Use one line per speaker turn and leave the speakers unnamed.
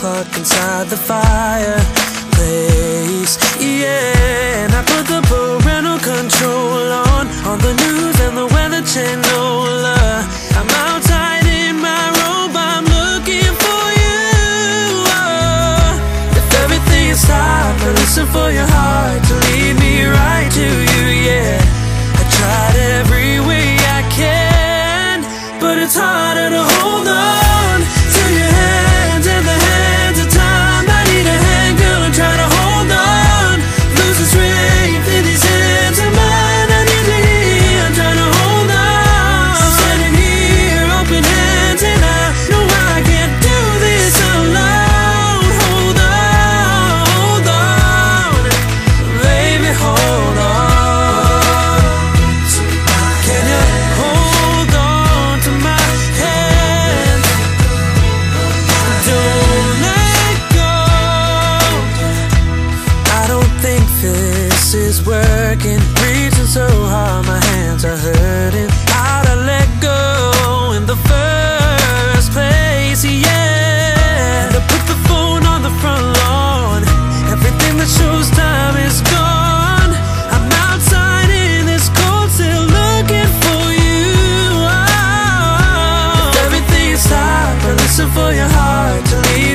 clock inside the fireplace. Yeah, and I put the parental control on the news and the weather channel. I'm outside in my robe, I'm looking for you. If everything stopped, I listen for your heart to lead me right to you. Yeah, I tried every way I can, but it's harder to hold on to your hands and the hands of time. I need a hand, girl, and try to hold on. Losing strength in these hands of mine. I need to hear, I'm trying to hold on. Standing here, open hands, and I know I can't do this alone. Hold on, baby, hold on. Can you hold on to my hand? Don't let go. I don't think this is working. Reaching so hard, my hands are hurting. How'd I let go in the first place? Yeah, to put the phone on the front lawn. Everything that shows time is gone. I'm outside in this cold, still looking for you. Oh, if everything stopped, I listen for your heart to lead